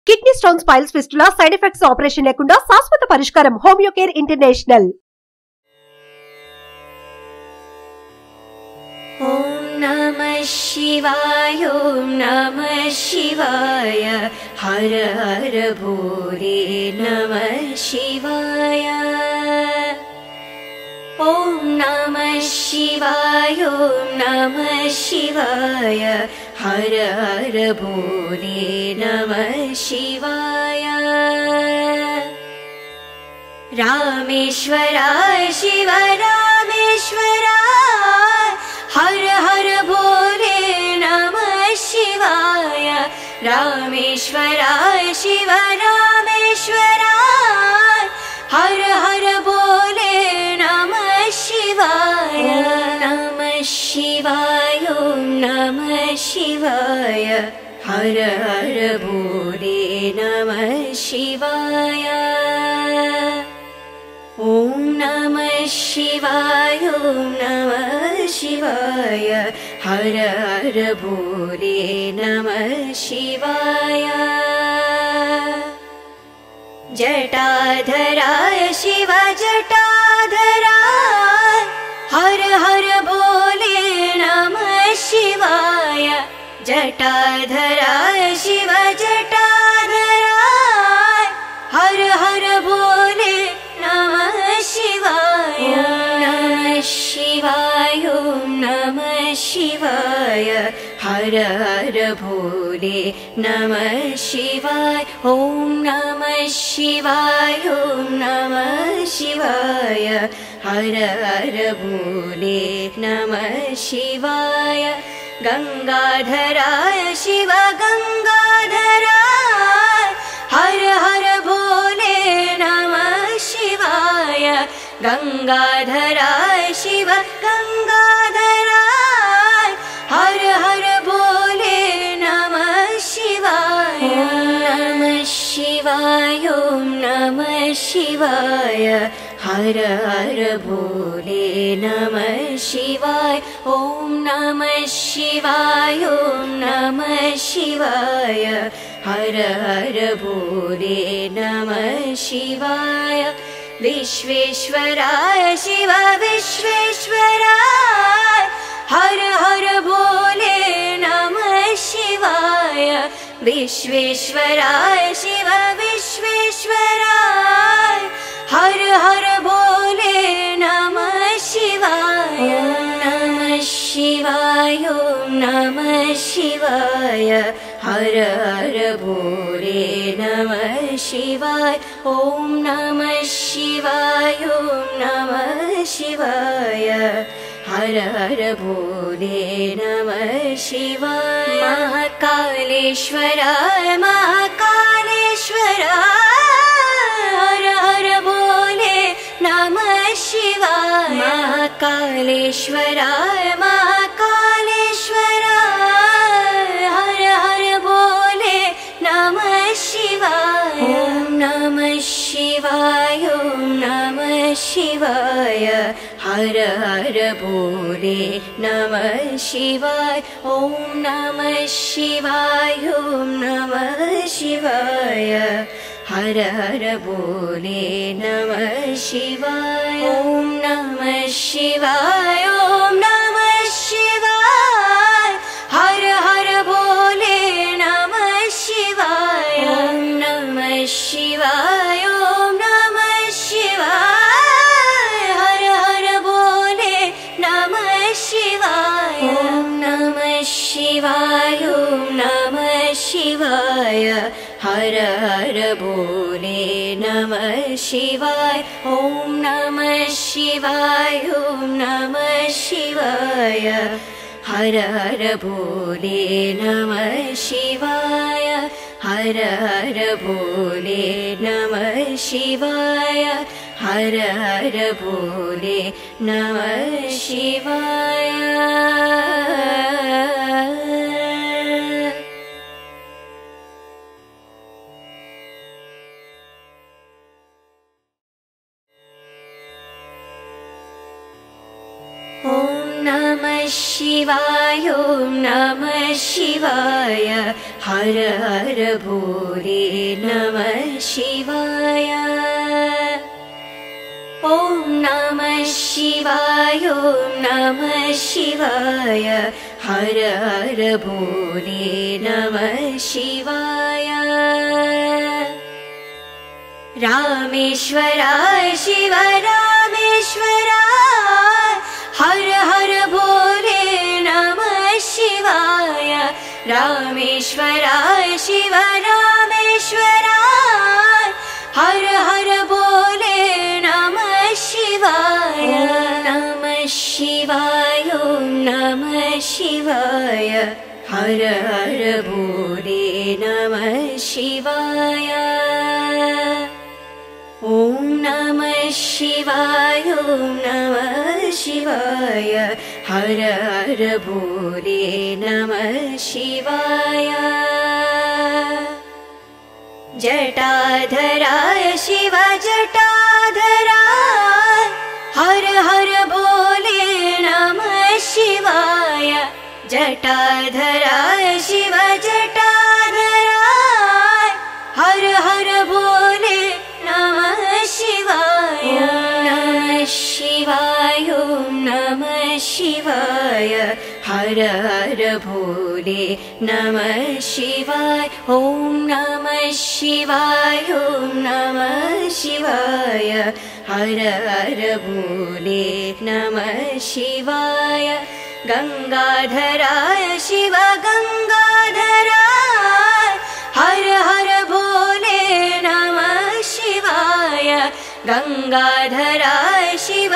Kidney stones, piles, fistula side effects operation లేకుండా శాశ్వత పరిష్కారం హోమియో కేర్ ఇంటర్నేషనల్. ఓం నమః శివాయ ఓం నమః శివాయ హర హర భోలే నమః శివాయ. ఓం నమః శివాయ ఓం నమః శివాయ హర హర భోలే నమః శివాయ. రామేశ్వరాయ శివ రామేశ్వరాయ हर हर भोले नमः शिवाय. रामेश्वराय शिव रामेश्वराय हर हर भोले नमः शिवाय. नमः शिवाय ओम नमः शिवाय हर हर भोले नमः शिवाय. ओम नमः शिवाय ओम नमः शिवाय हर हर भोले नमः शिवाय. जटाधराय शिव जटाधराय हर हर भोले नमः शिवाय. जटाधराय शिव जटाधराय हर हर भोले नमः शिवाय. नमः शिवाय ओम नमः शिवाय हर हर भोले नमः शिवाय. ओम नमः शिवाय ओम नमः शिवाय हर हर भोले नमः शिवाय. गंगाधराय शिव गंगाधराय हर हर भोले नमः शिवाय. गंगाधराय शिव गंगाधराय हर हर भोले नमः शिवाय. नमः शिवाय ओम नमः शिवाय हर हर भोले नमः शिवाय. ओम नमः शिवाय ओम नमः शिवाय हर हर भोले नमः शिवाय. विश्वेश्वराय शिव विश्वेश्वराय हर हर भोले नमः शिवाय. विश्वेश्वराय शिव विश्वेश्वराय हर हर भोले नमः शिवाय. नमः शिवाय ओम नमः शिवाय हर हर भोले नमः शिवाय. ओम नमः शिवाय ओम नमः शिवाय हर हर भोले नमः शिवाय. महाकालेश्वराय महाकालेश्वराय हर हर भोले नमः शिवाय. महाकालेश्वराय महाकालेश्वराय हर हर भोले नमः शिवाय. ओम नमः शिवाय ओम नमः शिवाय हर हर भोले नमः शिवाय. ओम नमः शिवाय ओम नमः शिवाय हर हर भोले नमः शिवाय. ओम नमः शिवाय ओम नमः शिवाय हर हर भोले नमः शिवाय. ओम नमः शिवाय ओम नमः शिवाय हर हर भोले नमः शिवाय. ओम नमः शिवाय ओम नमः शिवाय हर हर भोले नमः शिवाय. ओम नमः शिवाय ओम नमः शिवाय हर हर भोले नमः शिवाय. हर हर भोले नमः शिवाय हर हर भोले नमः शिवाय. ओम नमः शिवाय ओम नमः शिवाय हर हर भोले नमः शिवाय। ॐ नमः शिवाय ॐ नमः शिवाय हर हर भोले नमः शिवाय। रामेश्वराय शिव रामेश्वराय हर हर भोले नमः शिवाय। रामेश्वराय शिव रामेश्वराय हर हर भोले नमः शिवाय। नमः शिवाय ॐ नमः शिवाय हर हर भोले नमः शिवाय। ॐ नमः शिवाय ॐ नमः शिवाय हर हर भोले नमः शिवाय। जटाधराय शिव जटाधराय हर हर भोले नमः शिवाय। जटाधराय शिव जटाधराय हर हर भोले नमः शिवाय। नमः शिवाय ॐ नमः शिवाय हर हर भोले नमः शिवाय। ॐ नमः शिवाय ॐ नमः शिवाय हर हर भोले नमः शिवाय। गंगाधराय शिव गंगाधराय हर हर भोले नमः शिवाय। गंगाधराय शिव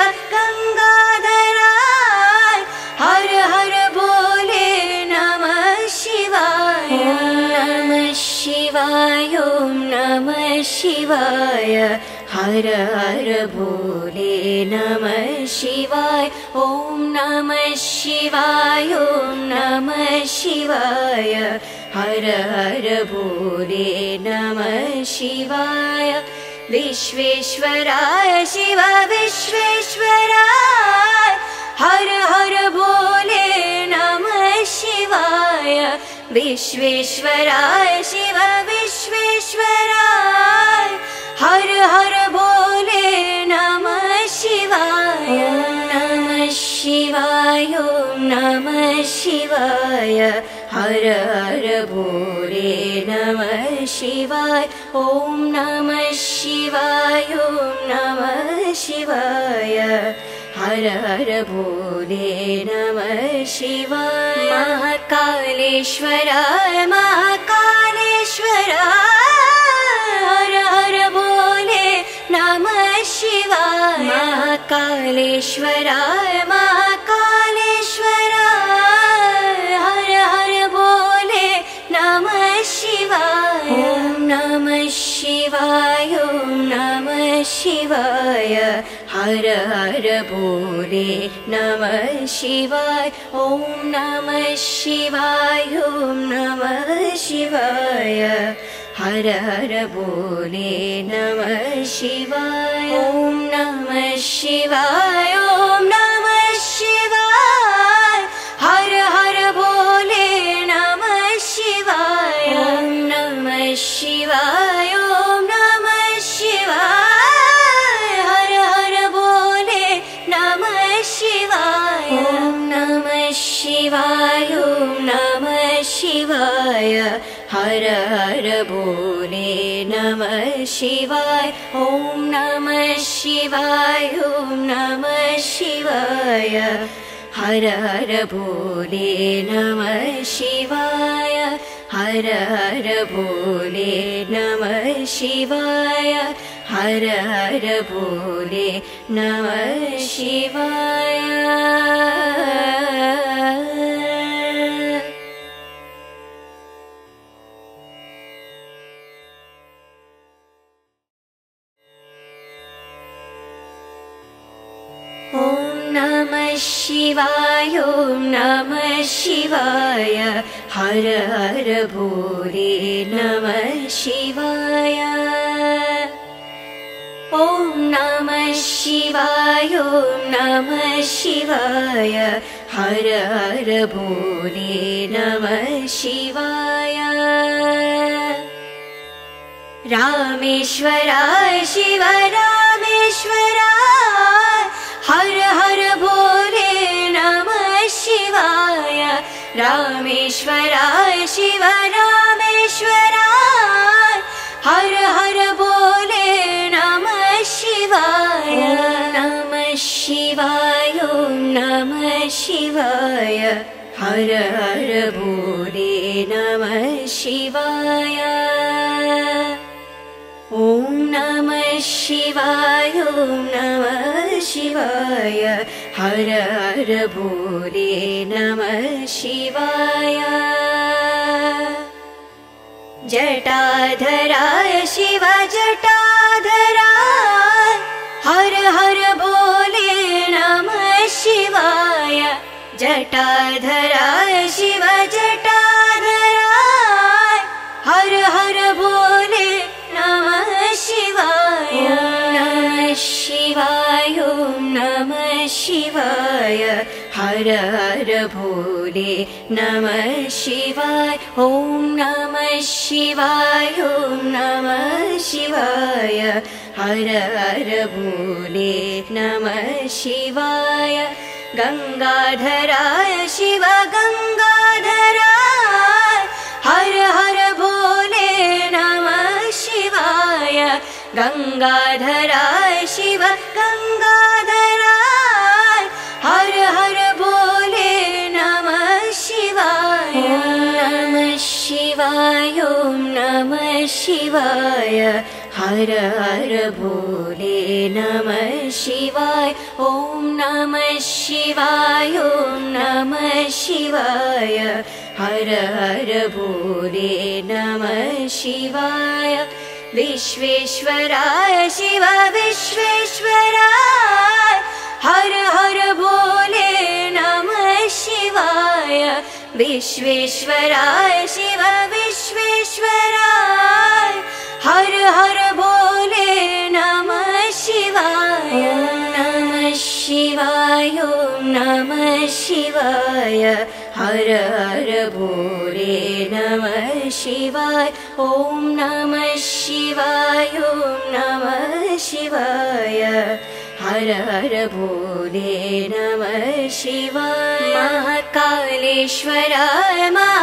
गंगाधराय हर हर भोले नमः शिवाय। नमः शिवाय ॐ नमः शिवाय हर हर भोले नमः शिवाय। ॐ नमः शिवाय ॐ नमः शिवाय हर हर भोले नमः शिवाय। विश्वेश्वराय शिव विश्वेश्वराय हर हर भोले नमः शिवाय। विश्वेश्वराय शिव विश्वेश्वराय हर हर भोले नमः शिवाय। नमः शिवाय ॐ नमः शिवाय हर हर भोले नमः शिवाय। ॐ नमः शिवाय ॐ नमः शिवाय हर हर भोले नमः शिवाय। महाकालेश्वराय महाकालेश्वराय हर हर भोले नमः शिवाय। महाकालेश्वराय महाकालेश्वराय हर हर भोले नमः शिवाय। ॐ नमः शिवाय ॐ नमः शिवाय हर हर भोले नमः शिवाय। ॐ नमः शिवाय ॐ नमः शिवाय हर हर भोले नमः शिवाय। ॐ नमः शिवाय ॐ नमः शिवाय हर हर भोले नमः शिवाय। ॐ नमः शिवाय ॐ नमः शिवाय हर हर भोले नमः शिवाय। ॐ नमः शिवाय ॐ नमः शिवाय हर हर भोले नमः शिवाय। ॐ नमः शिवाय ॐ नमः शिवाय हर हर भोले नमः शिवाय। हर हर भोले नमः शिवाय हर हर भोले नमः शिवाय। नमः शिवाय ॐ नमः शिवाय हर हर भोले नमः शिवाय। ॐ नमः शिवाय ॐ नमः शिवाय हर हर भोले नमः शिवाय। रामेश्वराय शिव रामेश्वराय हर हर भोले नमः शिवाय रामेश्वराय शिव रामेश्वराय हर हर भोले नमः शिवाय नमः शिवाय नमः शिवाय हर हर भोले नमः शिवाय ॐ नमः शिवाय नमः शिवाय हर हर भोले नमः शिवाय जटाधराय शिव जटाधराय हर हर भोले नमः शिवाय जटाधराय शिव जटाधराय हर हर भोले नमः शिवाय नमः शिवाय नमः शिवाय हर हर भोले नमः शिवाय ॐ नमः शिवाय नमः शिवाय हर हर भोले नमः शिवाय गंगाधराय शिव गंगाधराय हर हर भोले नमः शिवाय गंगाधराय शिव गंगाधराय हर हर भोले नमः शिवाय नमः शिवाय नमः शिवाय हर हर भोले नमः शिवाय ॐ नमः शिवाय नमः शिवाय हर हर भोले नमः शिवाय विश्वेश्वराय शिव विश्वेश्वराय हर हर भोले नमः शिवाय विश्वेश्वराय शिव विश्वेश्वराय हर हर भोले नमः शिवाय नमः शिवाय नमः शिवाय हर हर भोले नमः शिवाय ॐ नमः शिवाय नमः शिवाय हर हर भोले नमः शिवाय महाकालेश्वराय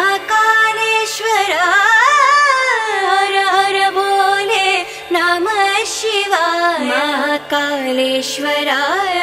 महाकालेश्वराय हर हर भोले नमः शिवाय महाकालेश्वराय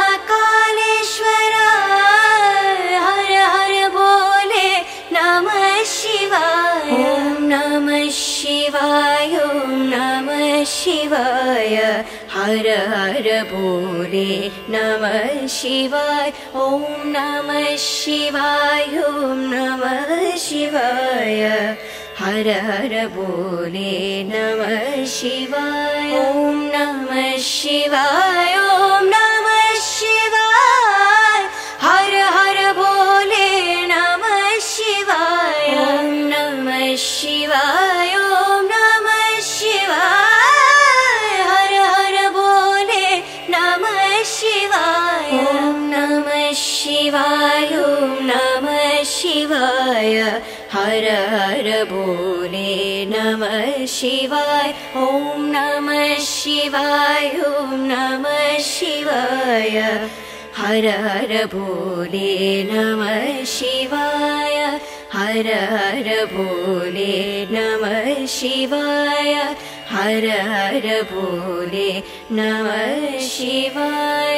महाकालेश्वराय हर हर भोले नमः शिवाय ॐ नमः शिवाय नमः शिवाय हर हर भोले नमः शिवाय ॐ नमः शिवाय नमः शिवाय हर हर भोले नमः शिवाय ॐ नमः शिवाय नमः शिवाय हर हर भोले नमः शिवाय ॐ नमः शिवाय नमः शिवाय हर हर भोले नमः शिवाय ॐ नमः शिवाय नमः शिवाय हर हर भोले नमः शिवाय ॐ नमः शिवाय नमः शिवाय हर हर भोले नमः शिवाय हर हर भोले नमः शिवाय हर हर भोले नमः शिवाय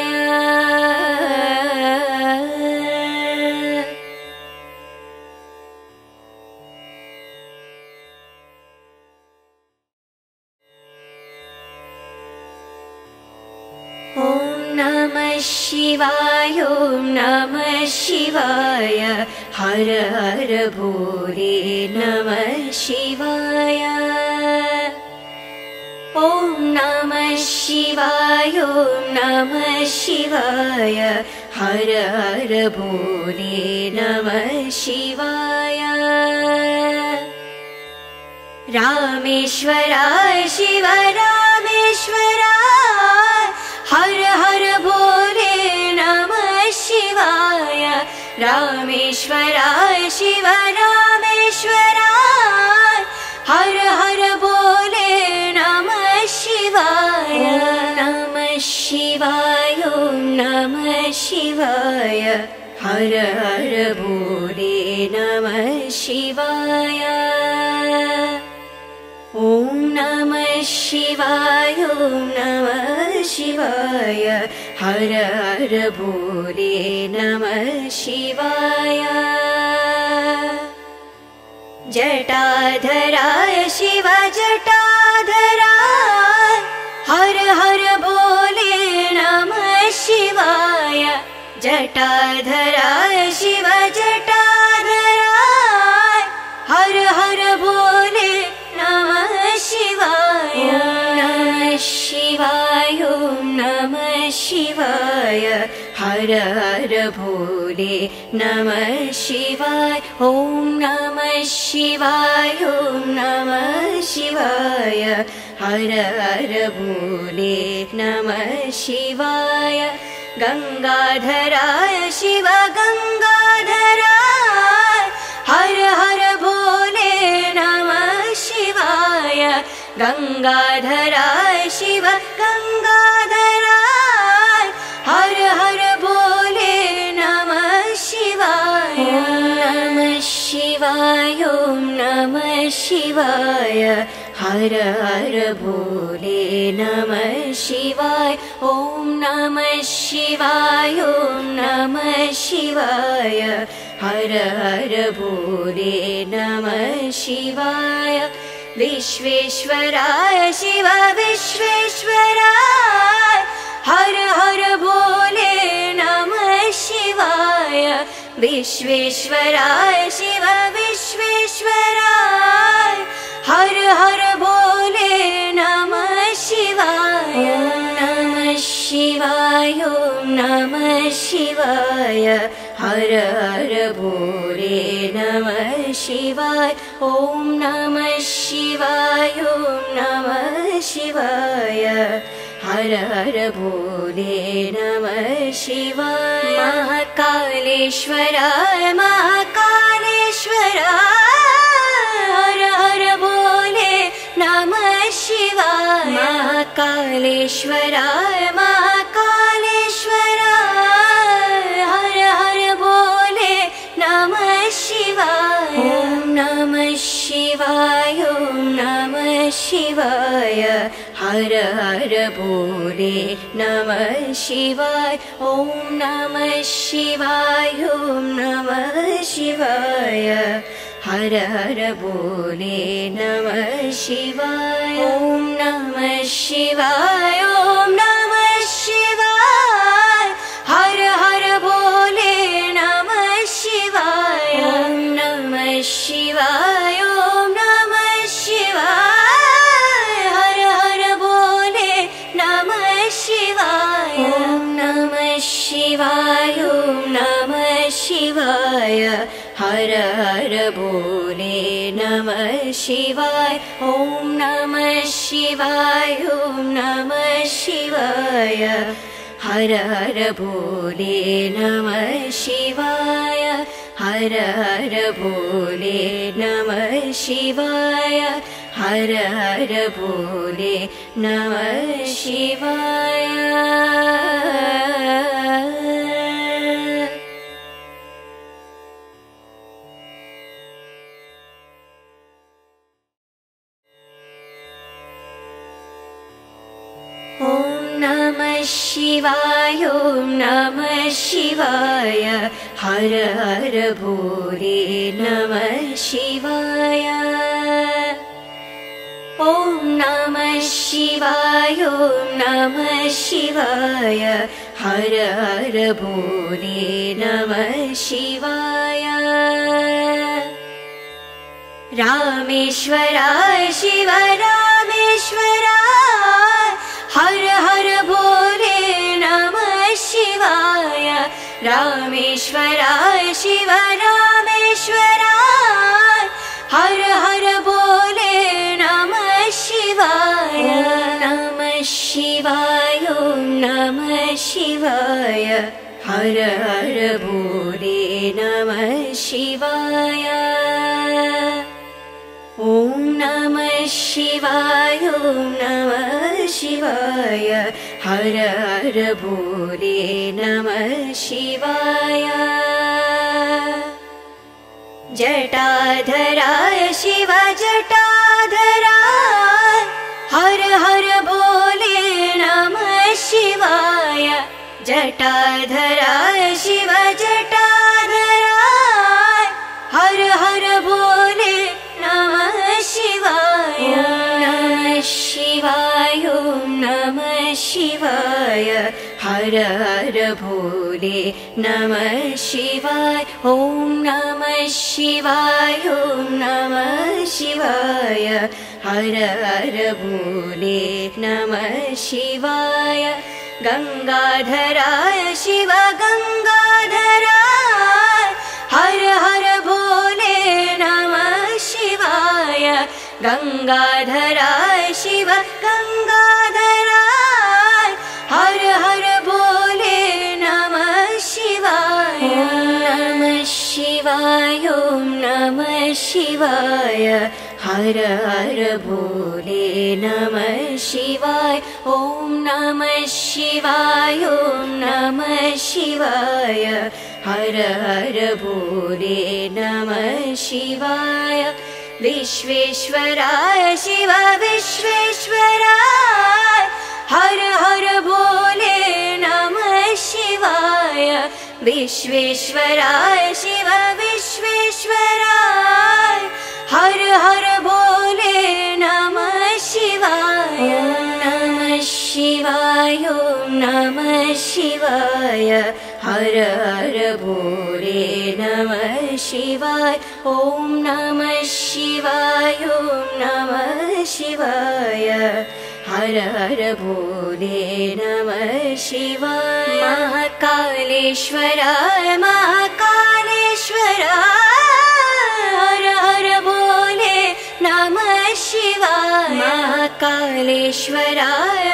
नमः शिवाय नमः शिवाय हर हर भोले नमः शिवाय ॐ नमः शिवाय नमः शिवाय हर हर भोले नमः शिवाय रामेश्वराय शिव रामेश्वराय हर हर भोले नमः शिवाय रामेश्वराय शिव रामेश्वराय हर हर भोले हर हर भोले नमः शिवाय ॐ नमः शिवाय ॐ नमः शिवाय हर हर भोले नमः शिवाय जटाधराय शिव जटाधराय हर हर भोले नमः शिवाय जटाधराय शिव जटाधराय हर हर भोले नमः शिवाय नमः शिवाय ॐ नमः शिवाय हर हर भोले नमः शिवाय ॐ नमः शिवाय ॐ नमः शिवाय हर हर भोले नमः शिवाय गंगाधराय शिव गंगाधराय हर हर भोले नमः शिवाय गंगाधराय शिव गंगाधराय हर हर भोले नमः शिवाय नमः शिवाय ॐ नमः शिवाय हर हर भोले नमः शिवाय ॐ नमः शिवाय ॐ नमः शिवाय हर हर भोले नमः शिवाय विश्वेश्वराय शिव विश्वेश्वराय हर हर भोले नमः शिवाय विश्वेश्वराय शिव विश्वेश्वराय हर हर भोले नमः शिवाय नमः शिवाय ॐ नमः शिवाय हर हर भोले नमः शिवाय ॐ नमः शिवाय ॐ नमः शिवाय हर हर भोले नमः शिवाय महाकालेश्वराय महाकालेश्वराय हर हर भोले नमः शिवाय महाकालेश्वराय महाकालेश्वराय हर हर भोले नमः शिवाय ॐ नमः शिवाय ॐ नमः शिवाय हर हर भोले नमः शिवाय ॐ नमः शिवाय ॐ नमः शिवाय हर हर भोले नमः शिवाय ॐ नमः शिवाय ॐ नमः शिवाय हर हर भोले नमः शिवाय ॐ नमः शिवाय ॐ नमः शिवाय हर हर भोले नमः शिवाय ॐ नमः शिवाय ॐ नमः शिवाय हर हर भोले नमः शिवाय ॐ नमः शिवाय ॐ नमः शिवाय हर हर भोले नमः शिवाय हर हर भोले नमः शिवाय हर हर भोले नमः शिवाय ॐ नमः शिवाय ॐ नमः शिवाय हर हर भोले नमः शिवाय ॐ नमः शिवाय ॐ नमः शिवाय हर हर भोले नमः शिवाय रामेश्वराय शिव रामेश्वराय हर हर भोले नमः शिवाय रामेश्वराय शिव रामेश्वराय हर हर भोले नमः शिवाय नमः शिवाय ॐ नमः शिवाय हर हर भोले नमः शिवाय ॐ नमः शिवाय ॐ नमः शिवाय हर हर भोले नमः शिवाय जटाधराय शिव जटाधराय हर हर भोले नमः शिवाय जटाधराय शिव जटाधराय हर हर भोले नमः शिवाय नमः शिवाय नमः शिवाय हर हर भोले नमः शिवाय ॐ नमः शिवाय नमः शिवाय हर हर भोले नमः शिवाय गंगाधराय शिव गंगाधराय हर हर भोले नमः शिवाय गंगाधराय शिव गंगाधराय हर हर भोले नमः शिवाय नमः शिवाय नमः शिवाय हर हर भोले नमः शिवाय ॐ नमः शिवाय नमः शिवाय हर हर भोले नमः शिवाय विश्वेश्वराय शिव विश्वेश्वराय हर हर भोले नमः शिवाय विश्वेश्वराय शिव विश्वेश्वराय हर हर भोले नमः शिवाय नमः शिवाय नमः शिवाय हर हर भोले नमः शिवाय ॐ नमः शिवाय नमः शिवाय हर हर भोले नमः शिवाय महाकालेश्वराय महाकालेश्वराय हर हर भोले नमः शिवाय महाकालेश्वराय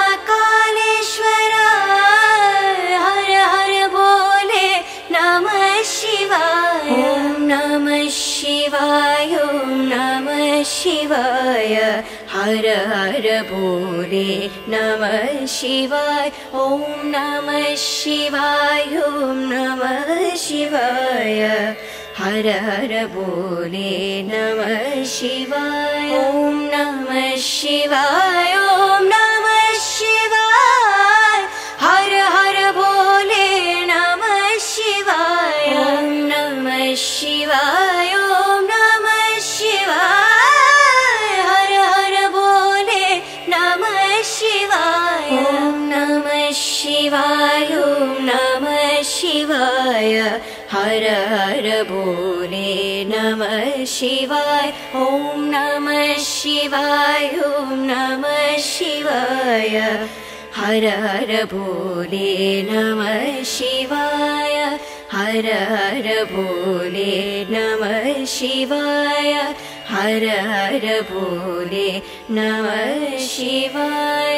महाकालेश्वराय हर हर भोले नमः शिवाय ॐ नमः शिवाय नमः शिवाय हर हर भोले नमः शिवाय ॐ नमः शिवाय नमः शिवाय हर हर भोले नमः शिवाय ॐ नमः शिवाय ॐ नमः शिवाय हर हर भोले नमः शिवाय ॐ नमः शिवाय ॐ नमः शिवाय हर हर भोले नमः शिवाय ॐ नमः शिवाय नमः शिवाय हर हर भोले नमः शिवाय ॐ नमः शिवाय नमः शिवाय हर हर भोले नमः शिवाय हर हर भोले नमः शिवाय हर हर भोले नमः शिवाय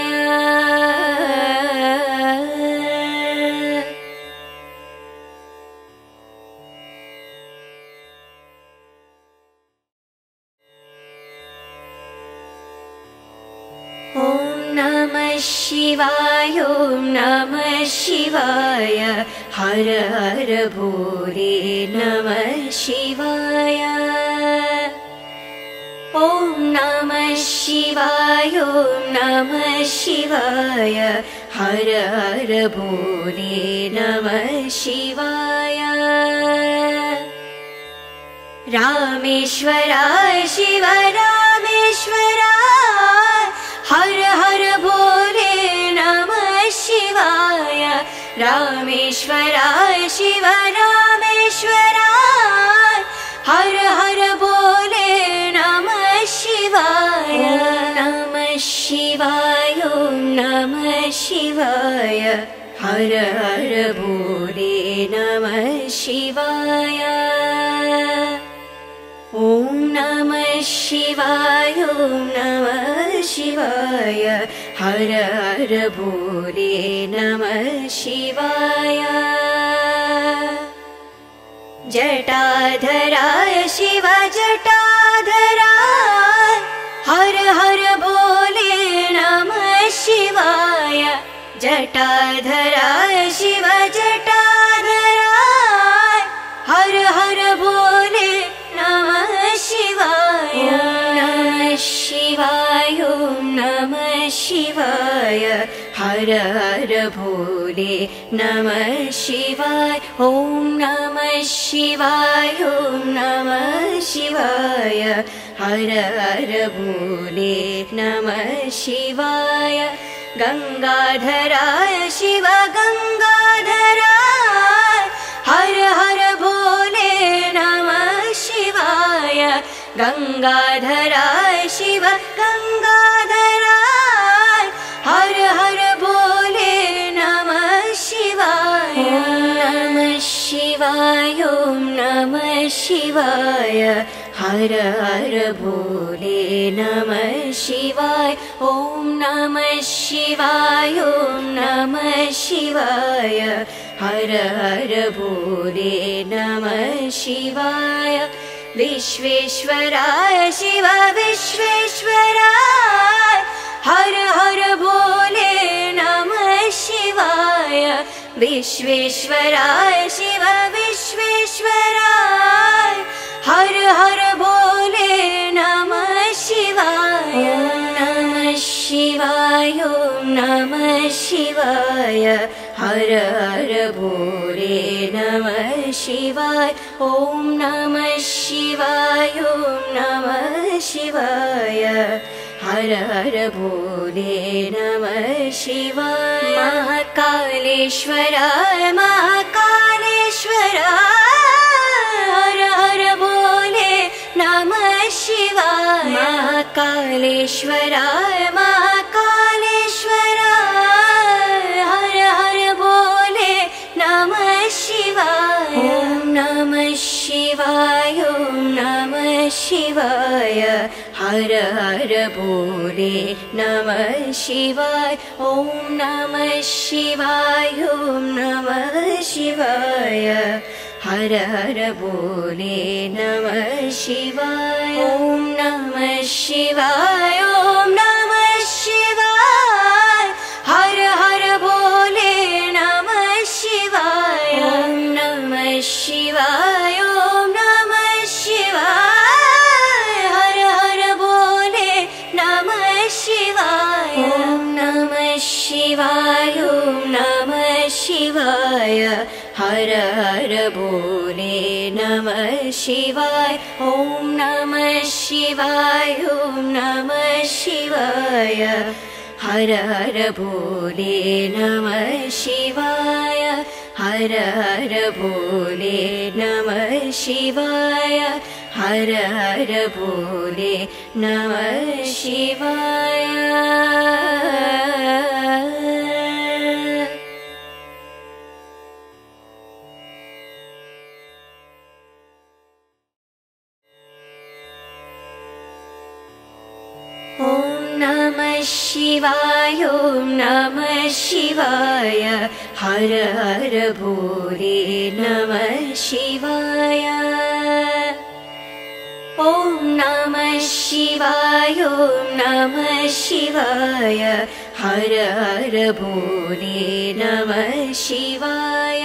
नमः शिवाय नमः शिवाय हर हर भोले नमः शिवाय ॐ नमः शिवाय नमः शिवाय हर हर भोले नमः शिवाय रामेश्वराय शिव रामेश्वराय हर हर भोले नमः शिवाय रामेश्वराय शिव रामेश्वराय हर हर भोले नमः शिवाय नमः शिवाय नमः शिवाय हर हर भोले नमः शिवाय ॐ नमः शिवाय नमः शिवाय हर हर भोले नमः शिवाय जटाधराय शिव जटाधराय हर हर भोले नमः जटाधराय शिव जटाधराय हर हर भोले नमः शिवाय नमः शिवाय ॐ नमः शिवाय हर हर भोले नमः शिवाय ॐ नमः शिवाय ॐ नमः शिवाय हर हर भोले नमः शिवाय गंगाधराय शिव गंगाधराय हर हर भोले नमः शिवाय गंगाधराय शिव गंगाधराय हर हर भोले नमः शिवाय नमः शिवाय ॐ नमः शिवाय हर हर भोले नमः शिवाय ॐ नमः शिवाय ॐ नमः शिवाय हर हर भोले नमः शिवाय विश्वेश्वराय शिव विश्वेश्वराय हर हर भोले नमः शिवाय विश्वेश्वराय शिव विश्वेश्वराय हर हर भोले नमः शिवाय नमः शिवाय ॐ नमः शिवाय हर हर भोले नमः शिवाय ॐ नमः शिवाय ॐ नमः शिवाय हर हर भोले नमः शिवाय महाकालेश्वराय महाकालेश्वराय हर हर भोले नमः शिवाय महाकालेश्वराय महाकालेश्वराय हर हर भोले नमः शिवाय ॐ नमः शिवाय ॐ नमः शिवाय हर हर भोले नमः शिवाय ॐ नमः शिवाय ॐ नमः शिवाय हर हर भोले नमः शिवाय ॐ नमः शिवाय ॐ नमः शिवाय हर हर भोले नमः शिवाय ॐ नमः शिवाय ॐ नमः शिवाय हर हर भोले नमः शिवाय ॐ नमः शिवाय ॐ नमः शिवाय हर हर भोले नमः शिवाय ॐ नमः शिवाय ॐ नमः शिवाय हर हर भोले नमः शिवाय हर हर भोले नमः शिवाय हर हर भोले नमः शिवाय ॐ नमः शिवाय ॐ नमः शिवाय हर हर भोले नमः शिवाय ॐ नमः शिवाय ॐ नमः शिवाय हर हर भोले नमः शिवाय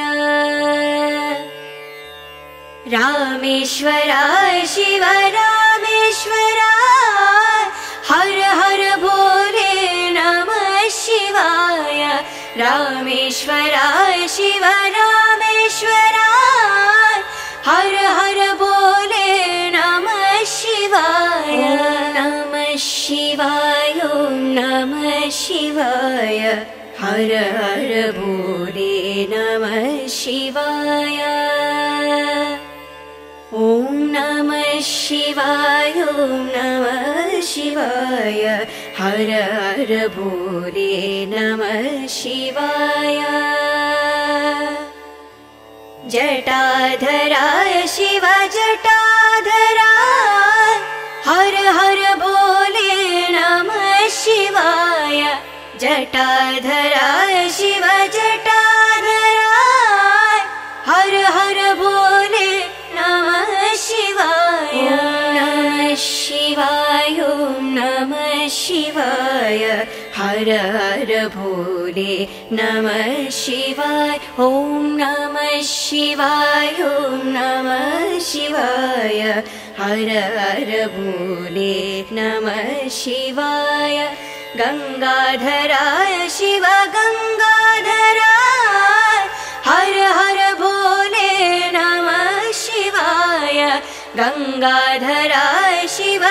रामेश्वराय शिव रामेश्वराय हर हर भोले नमः शिवाय रामेश्वराय शिव रामेश्वराय हर हर भोले नमः शिवाय नमः शिवाय ॐ नमः शिवाय हर हर भोले नमः शिवाय ॐ नमः शिवाय ॐ नमः शिवाय हर हर भोले नमः शिवाय जटाधराय शिव जटाधराय हर हर भोले नमः शिवाय जटाधराय शिव जटाधराय हर हर भोले नमः शिवाय नमः शिवाय ॐ नमः शिवाय हर हर भोले नमः शिवाय ॐ नमः शिवाय ॐ नमः शिवाय हर हर भोले नमः शिवाय गंगाधराय शिव गंगाधराय हर हर भोले नमः शिवाय गंगाधराय शिव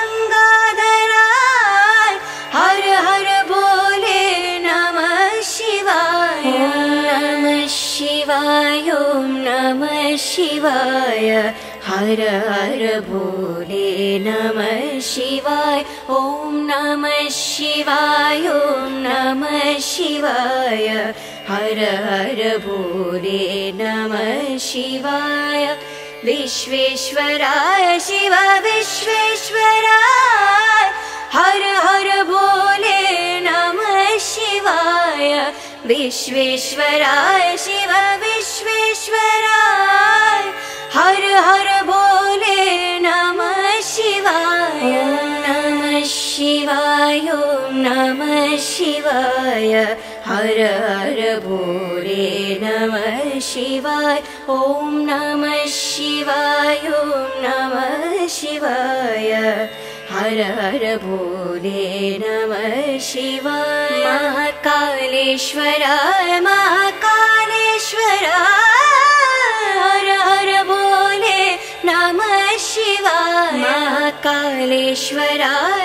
गंगाधराय हर हर भोले नमः शिवाय नमः शिवाय ॐ नमः शिवाय हर हर भोले नमः शिवाय ॐ नमः शिवाय ॐ नमः शिवाय हर हर भोले नमः शिवाय विश्वेश्वराय शिव विश्वेश्वराय हर हर भोले नमः शिवाय विश्वेश्वराय शिव विश्वेश्वराय हर हर भोले नमः शिवाय नमः शिवाय ॐ नमः शिवाय हर हर भोले नमः शिवाय ॐ नमः शिवाय ॐ नमः शिवाय हर हर भोले नमः शिवाय महाकालेश्वराय महाकालेश्वराय हर हर भोले नमः शिवाय महाकालेश्वराय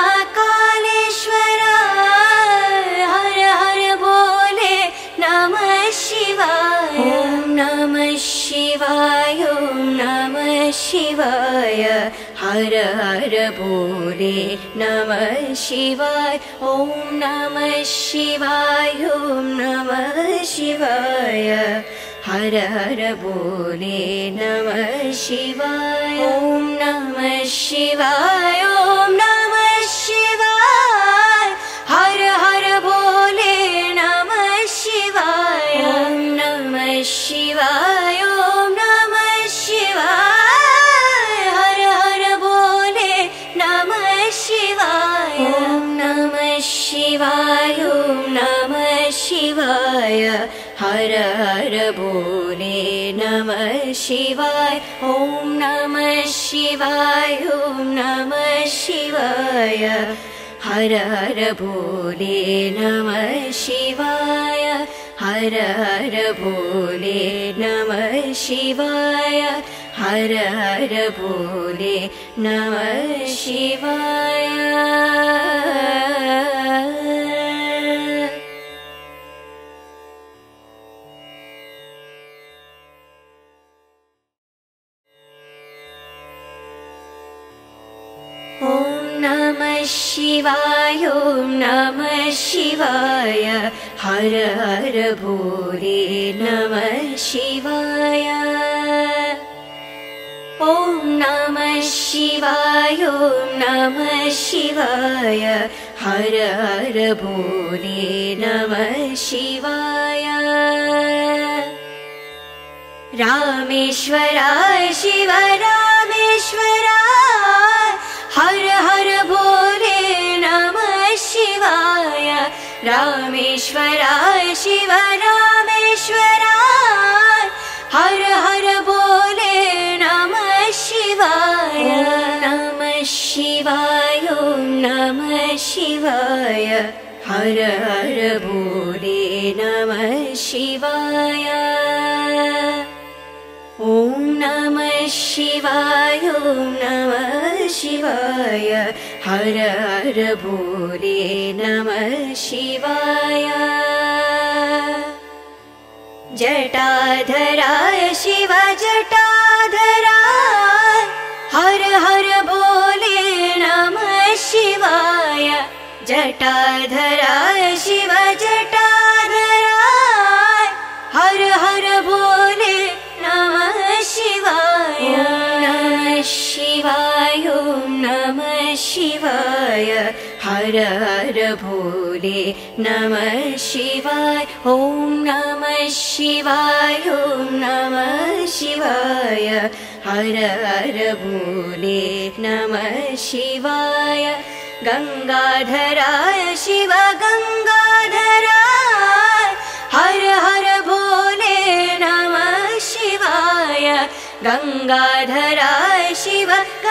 महाकालेश्वराय हर हर भोले नमः शिवाय ॐ नमः शिवाय ॐ नमः शिवाय हर हर भोले नमः शिवाय ॐ नमः शिवाय ॐ नमः शिवाय हर हर भोले नमः शिवाय ॐ नमः शिवाय ॐ नमः शिवाय हर हर भोले नमः शिवाय ॐ नमः शिवाय ॐ नमः शिवाय हर हर भोले नमः शिवाय ॐ नमः शिवाय ॐ नमः शिवाय हर हर भोले नमः शिवाय ॐ नमः शिवाय ॐ नमः शिवाय हर हर भोले नमः शिवाय हर हर भोले नमः शिवाय हर हर भोले नमः शिवाय ॐ नमः शिवाय ॐ नमः शिवाय हर हर भोले नमः शिवाय ॐ नमः शिवाय ॐ नमः शिवाय हर हर भोले नमः शिवाय रामेश्वराय शिव रामेश्वराय हर हर भोले नमः शिवाय रामेश्वराय शिव रामेश्वराय हर हर भोले नमः शिवाय नमः शिवाय ॐ नमः शिवाय हर हर भोले नमः शिवाय ॐ नमः शिवाय ॐ नमः शिवाय हर हर भोले नमः शिवाय जटाधराय शिव जटाधराय हर हर भोले नमः शिवाय जटाधराय शिव जटाधराय हर हर भोले नमः शिवाय नमः शिवाय ॐ नमः शिवाय हर हर भोले नमः शिवाय ॐ नमः शिवाय ॐ नमः शिवाय हर हर भोले नमः शिवाय गंगाधराय शिव गंगाधराय हर हर भोले नमः शिवाय गंगाधराय शिव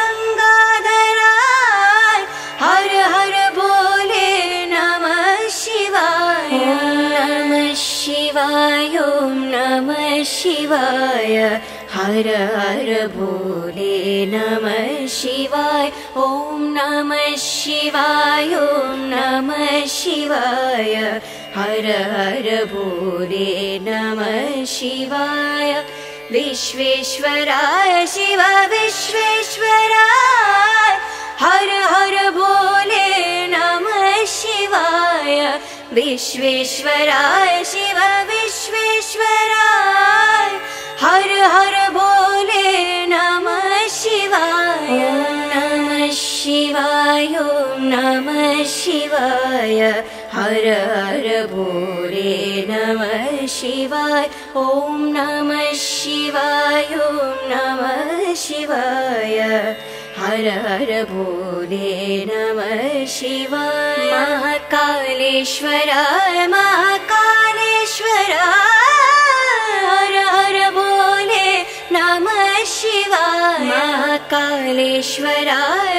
गंगाधराय हर हर भोले नमः शिवाय नमः शिवाय ओम नमः शिवाय हर हर भोले नमः शिवाय ओम नमः शिवाय ओम नमः शिवाय हर हर भोले नमः शिवाय विश्वेश्वराय शिव विश्वेश्वराय हर हर भोले नमः शिवाय विश्वेश्वराय शिव विश्वेश्वराय हर हर भोले नमः शिवाय नमः शिवाय ओम नमः शिवाय हर हर भोले नमः शिवाय ओम नमः शिवाय ओम नमः शिवाय हर हर भोले नमः शिवाय महाकालेश्वराय महाकालेश्वराय हर हर भोले नमः शिवाय महाकालेश्वराय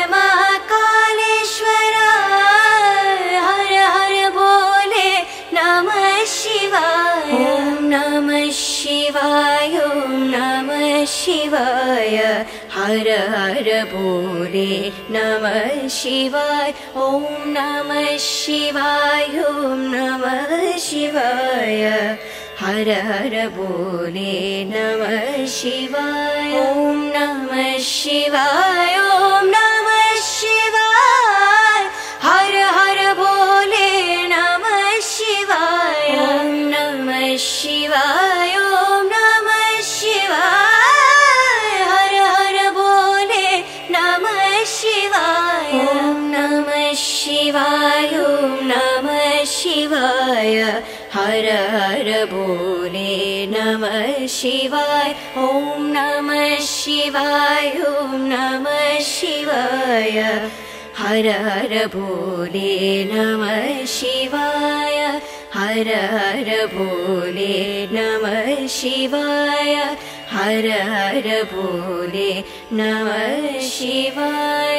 महाकालेश्वराय हर हर भोले नमः शिवाय ओम नमः शिवाय ओम नमः शिवाय हर हर भोले नमः शिवाय ओम नमः शिवाय ओम नमः शिवाय हर हर भोले नमः शिवाय ओम नमः शिवाय ओम नमः शिवाय हर हर भोले नमः शिवाय ओम नमः शिवाय ओम नमः शिवाय हर हर भोले नमः शिवाय ओम नमः शिवाय ओम नमः शिवाय हर हर भोले नमः शिवाय ओम नमः शिवाय ओम नमः शिवाय हर हर भोले नमः शिवाय हर हर भोले नमः शिवाय हर हर भोले नमः शिवाय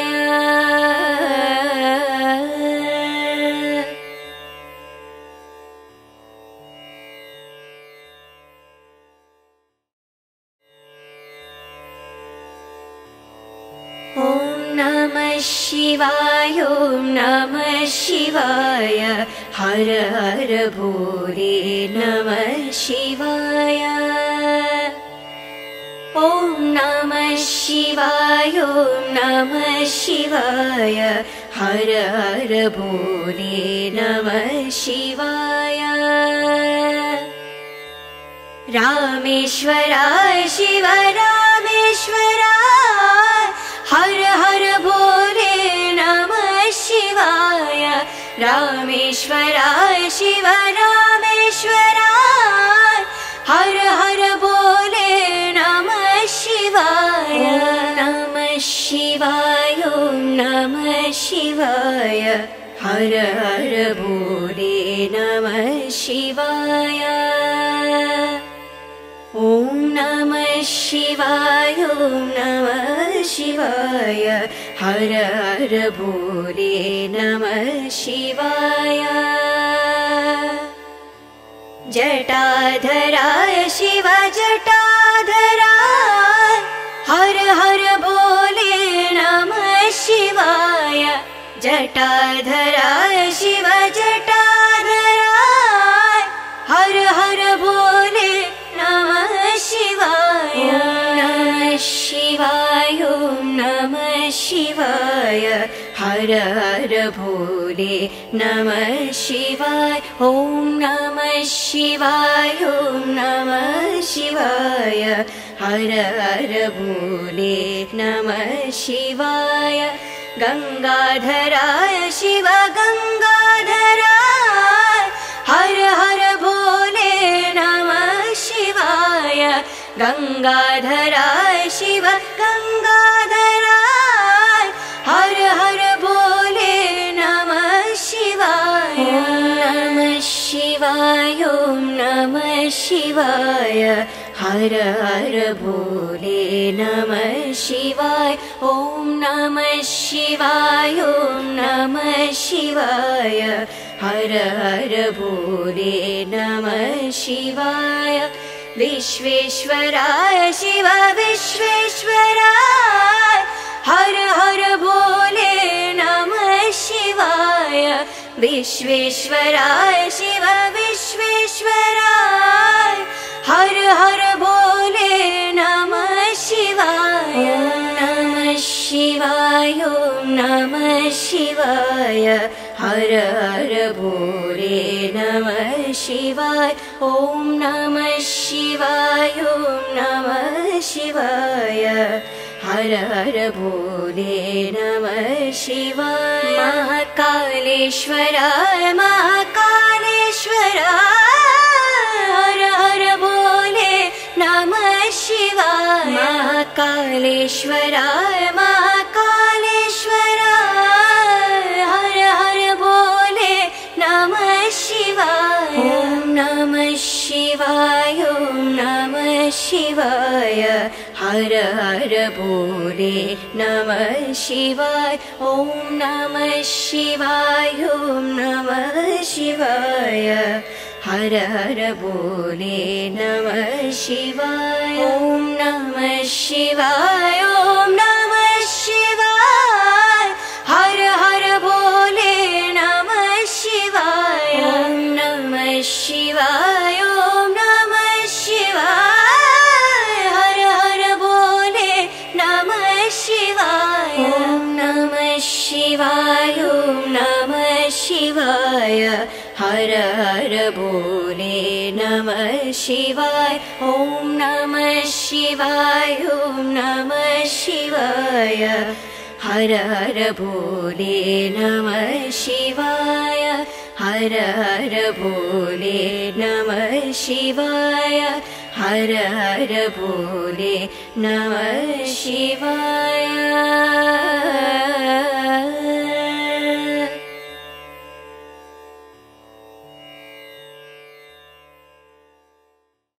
शिवाय ओम नमः शिवाय हर हर भोले नमः शिवाय ओम नमः शिवाय ओम नमः शिवाय हर हर भोले नमः शिवाय रामेश्वराय शिव रामेश्वराय हर हर भोले नमः शिवाय रामेश्वराय शिव रामेश्वराय हर हर भोले नमः शिवाय नमः शिवाय ओम नमः शिवाय हर हर भोले नमः शिवाय ओम नमः शिवाय ओम नमः शिवाय हर हर भोले नमः शिवाय जटाधराय शिव जटाधराय हर हर भोले नमः शिवाय जटाधराय शिव जटाधराय हर हर भोले नमः शिवाय नमः शिवाय ओम नमः शिवाय हर हर भोले नमः शिवाय ओम नमः शिवाय ओम नमः शिवाय हर हर भोले नमः शिवाय गंगाधराय शिव गंगाधराय हर हर भोले नमः शिवाय गंगाधराय शिव गंगाधराय हर हर भोले शिवाय ॐ नमः शिवाय हर हर भोले नमः शिवाय ॐ नमः शिवाय ॐ नमः शिवाय हर हर भोले नमः शिवाय विश्वेश्वराय शिव विश्वेश्वराय हर हर भोले नमः शिवाय विश्वेश्वराय शिव विश्वेश्वराय हर हर भोले नमः शिवाय नमः शिवाय ॐ नमः शिवाय हर हर भोले नमः शिवाय ॐ नमः शिवाय ॐ नमः शिवाय हर हर भोले नमः शिवाय महाकालेश्वराय महाकालेश्वराय हर हर भोले नमः शिवाय महाकालेश्वराय महाकालेश्वराय हर हर भोले नमः शिवाय ॐ नमः शिवाय ॐ नमः शिवाय हर हर भोले नमः शिवाय ॐ नमः शिवाय ॐ नमः शिवाय हर हर भोले नमः शिवाय ॐ नमः शिवाय ॐ नमः शिवाय हर हर भोले नमः शिवाय ॐ नमः शिवाय ॐ नमः शिवाय हर हर भोले नमः शिवाय ॐ नमः शिवाय ॐ नमः शिवाय हर हर भोले नमः शिवाय ॐ नमः शिवाय ॐ नमः शिवाय हर हर भोले नमः शिवाय हर हर भोले नमः शिवाय हर हर भोले नमः शिवाय।